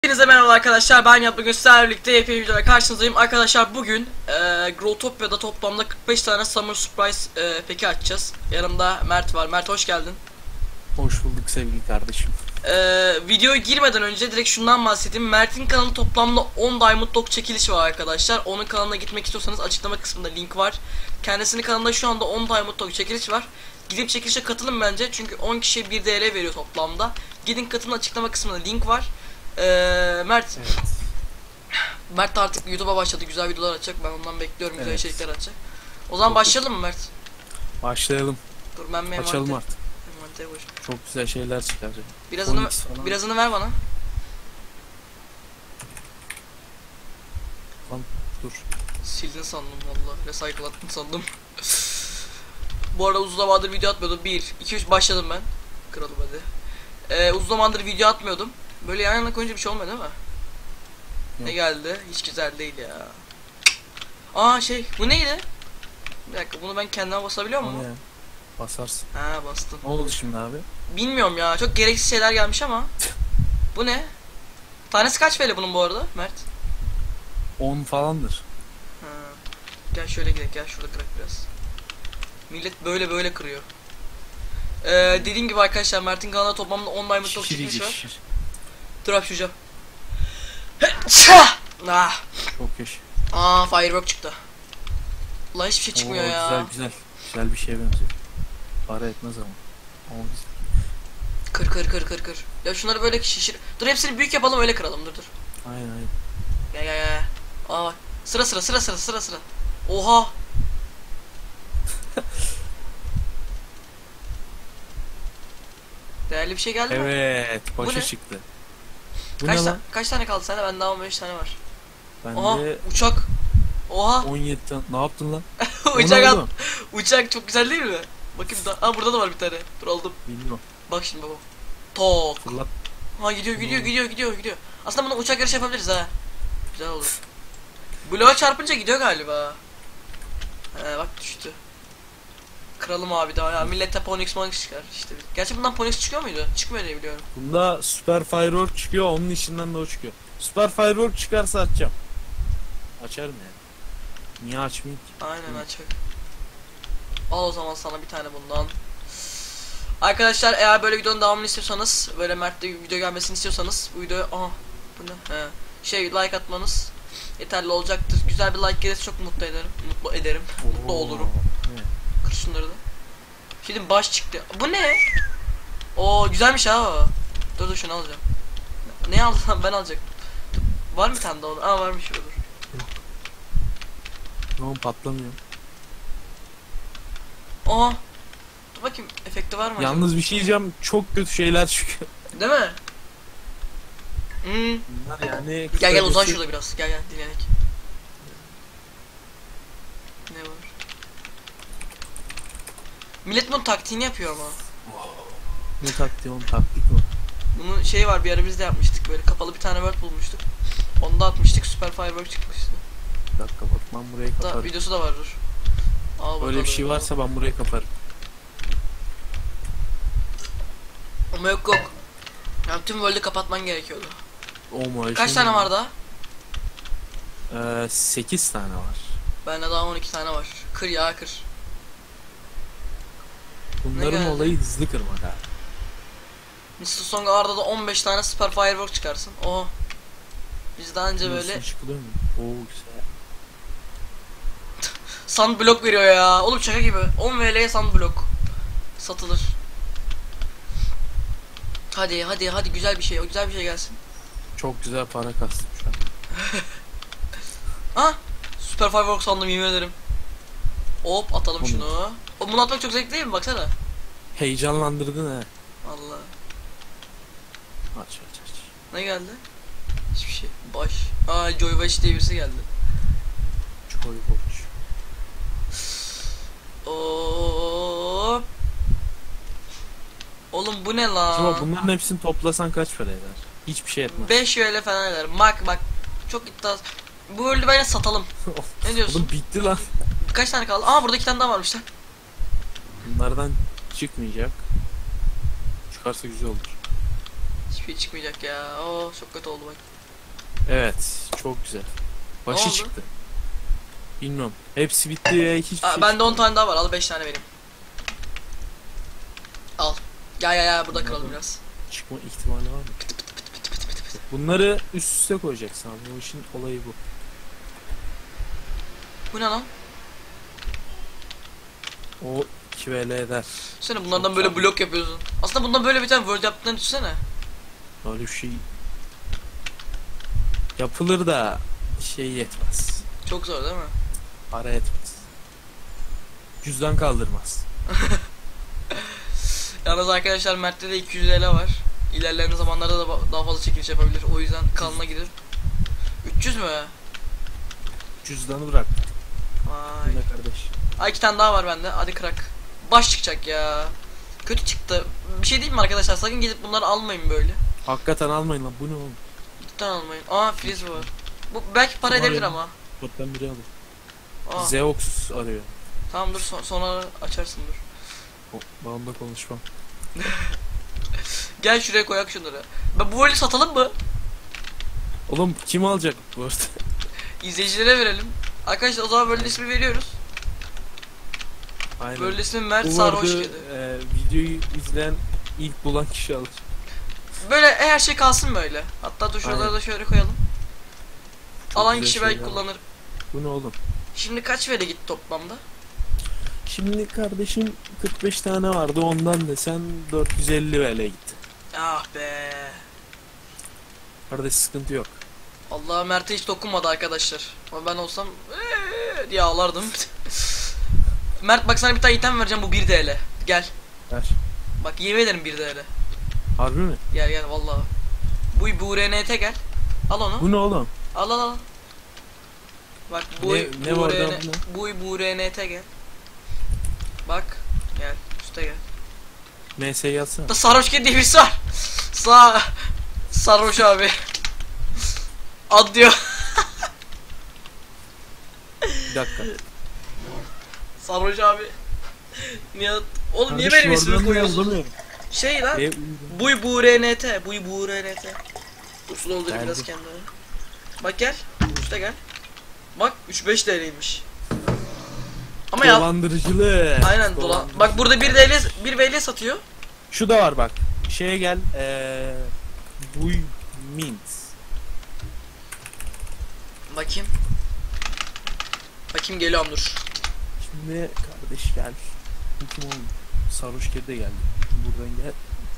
Hepinize merhaba arkadaşlar, ben Nihat. Bugün sizlerle birlikte yepyeni videoda karşınızdayım. Arkadaşlar bugün Growtopia'da toplamda 45 tane Summer Surprise peki açacağız. Yanımda Mert var. Mert, hoş geldin. Hoş bulduk sevgili kardeşim. Videoya girmeden önce direkt şundan bahsedeyim. Mert'in kanalı toplamda 10 Diamond Dog çekilişi var arkadaşlar. Onun kanalına gitmek istiyorsanız açıklama kısmında link var. Kendisinin kanalında şu anda 10 Diamond Dog çekiliş var. Gidip çekilişe katılın bence, çünkü 10 kişiye 1 TL veriyor toplamda. Gidin katılın, açıklama kısmında link var. Mert. Evet. Mert artık YouTube'a başladı, güzel videolar açacak. Ben ondan bekliyorum, güzel Evet. içerikler açacak. O zaman başlayalım mı Mert? Başlayalım. Dur ben bir Açalım artık. envantere koyayım. Çok güzel şeyler çıkaracak. Birazını ver bana. Lan dur. Sildin sandım vallahi. Recycle attın sandım. Bu arada uzun zamandır video atmıyordum. 1, 2, 3 başladım ben. Kralım hadi. Uzun zamandır video atmıyordum. Böyle yan yana koyunca bir şey olmuyor değil mi? Ne Yok. geldi? Hiç güzel değil ya. Aa bu neydi? Bir dakika, bunu ben kendime basabiliyor muyum? Ya. Basarsın. Ha, bastım. Ne oldu şimdi abi? Bilmiyorum ya, çok gereksiz şeyler gelmiş ama. Bu ne? Tanesi kaç TL bunun bu arada Mert? 10 falandır. Ha. Gel şöyle gidelim, gel şurada kırak biraz. Millet böyle kırıyor. Dediğim gibi arkadaşlar, Mert'in kanalında toplamda 10 Diamond Dog çekilişi var. Şişir. Dur hapşuracağım. Ah. Çok yaş. Aa, firework çıktı. Ulan hiçbir şey çıkmıyor Oo, ya. Güzel. Güzel bir şeye benziyor. Para etmez ama. Ama güzel. Kır. Ya şunları böyle şişir. Dur, hepsini büyük yapalım, öyle kıralım. Dur. Aynen. Gel. Aa, sıra. Oha. Değerli bir şey geldi mi? Evet. Bu ne? Başa çıktı. Bu ne lan? Kaç tane kaldı sende? Bende 15 tane var. Oha, Bende uçak. Oha. 17 tane. Ne yaptın lan? Uçak O ne al. oğlum? Uçak çok güzel değil mi? Bakayım da. Aa, burada da var bir tane. Dur, aldım. Bilmiyorum. Bak şimdi baba. Tok. Fırlat. Ha, gidiyor. Aslında bundan uçak yarışı yapabiliriz ha. Güzel olur. Bloğa çarpınca gidiyor galiba. Bak düştü. Kıralım abi daha ya. Millete Ponix çıkar işte. Gerçi bundan Ponix çıkıyor muydu? Çıkmıyor diye biliyorum. Bunda Super Firework çıkıyor, onun içinden de o çıkıyor. Super Firework çıkarsa açacağım. Açarım yani. Niye açmayayım ki? Aynen, açık. Al o zaman sana bir tane bundan. Arkadaşlar, eğer böyle videonun devamını istiyorsanız, böyle Mert'te video gelmesini istiyorsanız bu videoya bu ne? Like atmanız yeterli olacaktır. Güzel bir like gelirse çok mutlu ederim. Mutlu olurum. Evet. Kır şunları da. Şimdi baş çıktı. Bu ne? Oo, güzelmiş ha o. Dur şunu alacağım. Ne aldım, ben alacaktım. Var mı bir tane daha? Aa, varmış, olur. Tamam, patlamıyor. Aa. Dur bakayım, efekti var mı acaba? Yalnız bir şey diyeceğim, çok kötü şeyler çıkıyor. Değil mi? Bunlar yani... Gel uzan şurada biraz. Gel dinlenek. Ne var? Millet bunun taktiğini yapıyor ama. Ne taktiği oğlum, taktik mi? Bunun var, bir ara biz de yapmıştık, böyle kapalı bir tane word bulmuştuk. Onu da atmıştık, süper firework çıkmıştı. Bir dakika bak, ben burayı Da kaparım. videosu da vardır. Öyle bir şey varsa ben burayı kaparım. Ama yok. Yani tüm world'ü kapatman gerekiyordu. Kaç Şey tane mi? var daha? 8 tane var. Bende daha 12 tane var. Kır ya, kır. Bunların geldi? olayı hızlı kırmak abi. Mr. Song arada da 15 tane süper firework çıkarsın. Oha. Biz daha önce böyle Nasıl çıkılıyor mu? Oo güzel. sunblock veriyor ya. Oğlum şaka gibi. 10 VL'ye sunblock satılır. Hadi güzel bir şey. O güzel bir şey gelsin. Çok güzel para kastım şu an. Ha? Süper firework sandım, yemin ederim. Hop, atalım şunu. Bunu atmak çok zevkli değil mi? Baksana. Heyecanlandırdın he. Allah. Aç. Ne geldi? Hiçbir şey. Baş. Aa, Joy Baş diye birisi geldi. Çoy boş. Hop. Oğlum bu ne lan? Şimdi bunların hepsini toplasan kaç para eder? Hiçbir şey etmez. 5 öyle falan eder. Bak. Çok iddialı. Bu öldü, bence satalım. Ne diyorsun? Oğlum bitti lan. Kaç tane kaldı? Aa, burada 2 tane daha varmış lan. Bunlardan çıkmayacak. Çıkarsa güzel olur. Hiçbir şey çıkmayacak ya. Oo, çok kötü oldu bak. Evet, çok güzel. Başı oldu? çıktı. Bilmiyorum. Hepsi bitti ya, hiçbir şey Bende 10 çıkmadı. tane daha var. Al 5 tane vereyim. Al. Ya burada kıralım biraz. Çıkma ihtimali var mı? Bunları üst üste koyacaksın abi. O işin olayı bu. Bu ne lan? O 2VL eder. Sen bunlardan Çok böyle sağ ol. blok yapıyorsun. Aslında bundan böyle bir tane Word yaptığını düşünsene. Öyle bir şey yapılır da şey yetmez. Çok zor değil mi? Para yetmez. Cüzdan kaldırmaz. Yalnız arkadaşlar Mert'te de 200 TL var. İlerleyen zamanlarda da daha fazla çekiliş yapabilir. O yüzden kanalına girin. 300 mü? Cüzdanı bırak. Vay. Yine kardeş. Ay 2 tane daha var bende. Hadi kırak. Baş çıkacak ya. Kötü çıktı. Bir şey değil mi arkadaşlar? Sakın gidip bunları almayın böyle. Hakikaten almayın lan, bu ne oğlum? Cidden almayın. Aa freeze var. Bu belki para Var edebilir ya. ama. Bottan biri alır. Aa, Zeox arıyor. tamam dur sonra açarsın dur. Bağımda konuşmam. Gel şuraya koyak şunları. Ben bu rolü satalım mı? Oğlum kim alacak bu arada? İzleyicilere verelim. Arkadaşlar o zaman böyle ismi veriyoruz. Aynen. Böyle ismi Mert Bu Sarhoş arada, kedi. videoyu izleyen ilk bulan kişi alır. Böyle her şey kalsın böyle. Hatta dur şuraları Aynen. da şöyle koyalım. Çok Alan güzel kişi belki şeyler var. kullanır. Bu ne oğlum? Şimdi kaç vere gitti toplamda? Şimdi kardeşim 45 tane vardı, ondan desen 450 VL gitti. Ah be. Kardeş sıkıntı yok. Allah Mert'e hiç dokunmadı arkadaşlar. Ama ben olsam diye ağlardım. Mert bak sana bir tane item vereceğim, bu 1 TL. Gel. Ver. Bak yemin ederim 1 TL. Harbi mi? Gel vallahi. Bu RNT gel. Al onu. Bu ne oğlum? Al. Bak bu Ne var orada bu RNT gel. Bak gel üste gel. MS yazsana. Da sarhoş kedi diye birisi var. Sarhoş abi. Ad diyor. Bir dakika. Sarhoş abi. Nihat. Oğlum niye Kardeşim benim ismimi oradan da koyuyorsun? yazamıyorum. Şey lan. E, Bu RNT. Bu RNT. Dursun oldu Geldi. biraz kendine. Bak gel. Üste gel. Bak 3-5 TL'ymiş. Ama ya Dolandırıcılık. aynen dolan. Bak burada 1 TL 1 VL satıyor. Şu da var bak. Şeye gel. Buy Mint. Bakayım. Bakayım geliyorum dur. Şimdi kardeş gel. Kim oğlum? Sarhoş kedi de geldi. Buradan gel.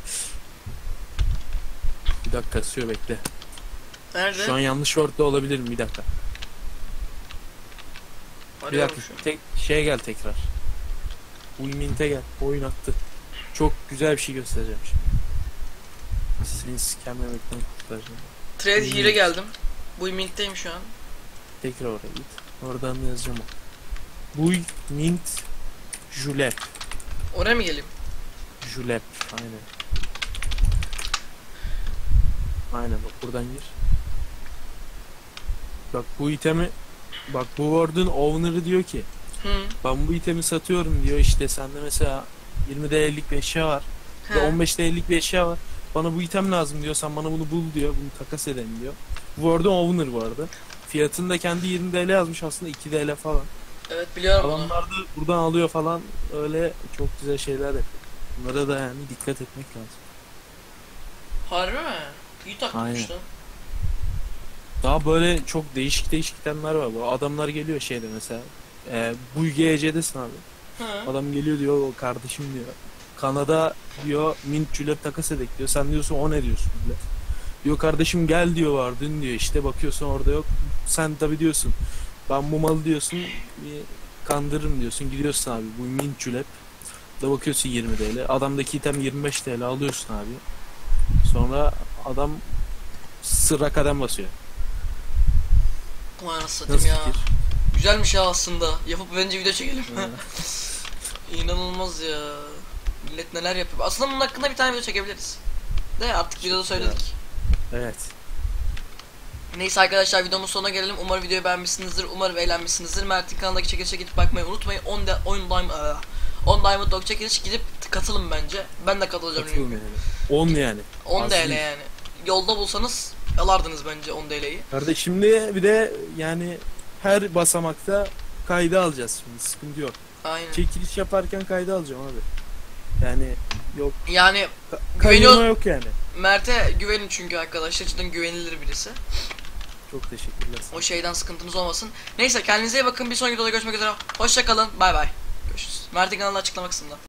Bir dakika kasıyor, bekle. Nerede? Şu an yanlış ortada olabilirim, bir dakika. Bir Arıyorum dakika. şu an. Tek şeye gel tekrar. Buy Mint'e gel. Oyun attı. Çok güzel bir şey göstereceğim şimdi. Seni scamlemekten kurtaracağım. Trade Hmm. Here'e geldim. Bu mintteyim şu an. Tekrar oraya git. Oradan yazacağım o. Buy Mint Julep. Oraya mı geleyim? Julep. Aynen. Aynen bak, buradan gir. Bak bu itemi, bak bu Word'un owner'ı diyor ki Hı. ben bu itemi satıyorum diyor, işte sende mesela 20 TL'lik bir eşya var. Bir de He. 15 TL'lik bir eşya var. Bana bu item lazım diyor. Sen bana bunu bul diyor. Bunu takas edelim diyor. Bu Word'un owner bu arada. Fiyatını da kendi 20 TL yazmış, aslında 2 TL falan. Evet biliyorum bunu. Adamlar da buradan alıyor falan, öyle çok güzel şeyler yapıyor. Bunlara da yani dikkat etmek lazım. Harbi mi? İyi takmış Aynen. lan. Daha böyle çok değişik itemler var. Bu adamlar geliyor şeyde mesela. Bu GC'desin abi. Hı. Adam geliyor diyor, o kardeşim diyor. Kanada diyor mint julep takas edek diyor. Sen diyorsun o ne diyorsun bile. Diyor kardeşim gel diyor, var dün diyor, işte bakıyorsun orada yok. Sen tabi diyorsun ben bu malı diyorsun bir kandırırım diyorsun. Gidiyorsun abi bu mint julep. Da bakıyorsun 20 TL. Adamdaki item 25 TL, alıyorsun abi. Sonra adam sıra kadem basıyor. Vay anasını satayım Nasıl ya. fikir? Güzelmiş ya aslında. Yapıp bence video çekelim. İnanılmaz ya. Millet neler yapıyor. Aslında bunun hakkında bir tane video çekebiliriz. De artık videoda söyledik. Evet. Neyse arkadaşlar videomuz sonuna gelelim. Umarım videoyu beğenmişsinizdir. Umarım eğlenmişsinizdir. Mert'in kanalındaki çekilişe gidip bakmayı unutmayın. 10 Diamond Dog çekiliş, gidip katılın bence. Ben de katılacağım. Katılın yani. 10 yani. 10 Az TL değil. yani. Yolda bulsanız Alardınız bence 10 TL'yi. Kardeş şimdi bir de yani her basamakta kayda alacağız şimdi, sıkıntı yok. Aynen. Çekiliş yaparken kayda alacağım abi. Yani yok, Yani kayırma güveniyor, yok yani. Mert'e güvenin çünkü arkadaşlar, cidden güvenilir birisi. Çok teşekkürler. O şeyden sıkıntınız olmasın. Neyse kendinize iyi bakın, bir sonraki videoda görüşmek üzere. Hoşça kalın, bay bay. Görüşürüz. Mert'in kanalını açıklama kısmında.